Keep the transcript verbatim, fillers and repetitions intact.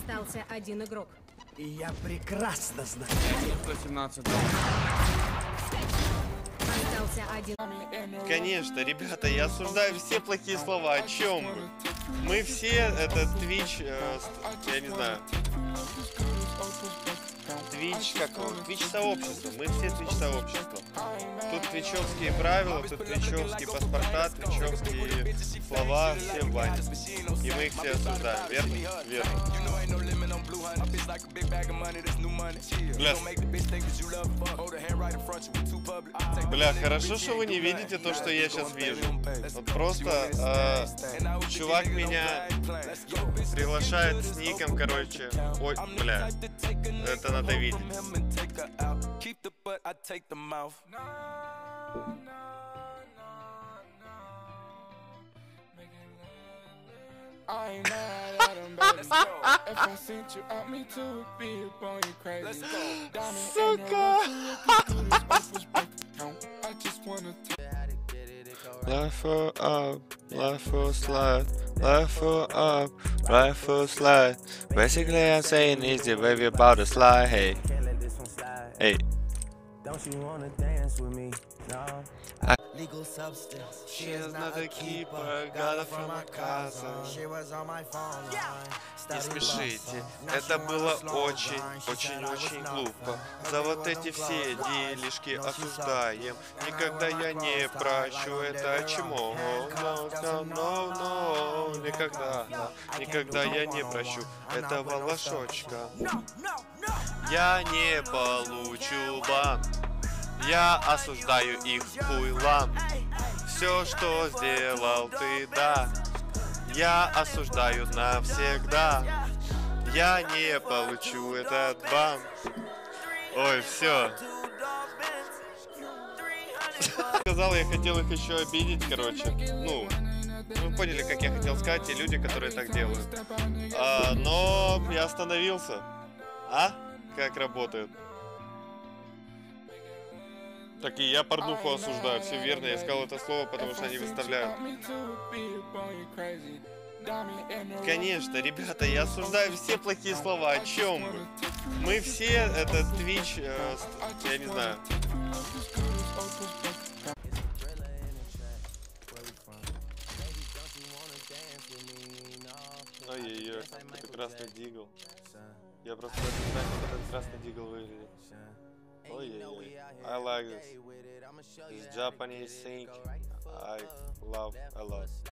Остался один игрок. И я прекрасно знаю. сто семнадцать. Остался один. Конечно, ребята, я осуждаю все плохие слова. О чем вы? Мы все, это Twitch, э, я не знаю. Twitch, как его? Twitch сообщество. Мы все Twitch сообщество. Тут твичевские правила, тут твичевские паспорта, твичевские слова, все в бане. И мы их все осуждаем, верно? Верно. Бля. Бля, хорошо, что вы не видите то, что я сейчас вижу. Вот просто э, чувак меня приглашает с ником, короче. Ой, бля. Это надо видеть. I ain't mad at him, baby. If I sent you out, me too would be up on you crazy. Let's go. Сука! I just wanna Left foot up, left foot slide, left foot up, right foot slide. Basically, I'm saying is the baby about to slide. Hey, hey. Don't you wanna dance with me? No. I Legal substance. She is not a keeper, got her from my cousin. She was on my phone line. Не смешите, это было очень, очень, очень глупо. За вот эти все делишки осуждаем. Никогда я не прощу это чмо. No, no, no, no. Никогда, никогда я не прощу этого лошочка. Я не получу бан. Я осуждаю их хуйлам. Все, что сделал ты, да. Я осуждаю навсегда. Я не получу этот бан. Ой, все. Сказал, я хотел их еще обидеть, короче. Ну, вы поняли, как я хотел сказать, те люди, которые так делают. А, но я остановился. А? Как работает? Так и я порнуху осуждаю, все верно, я сказал это слово, потому что они выставляют. Конечно, ребята, я осуждаю все плохие слова, о чем вы? Мы все, это Twitch, э, я не знаю. Ой-ой-ой, это красный дигл. Я просто не знаю, как этот красный дигл выглядит. Ой-ой-ой, I like this. This Japanese thing, I love a lot.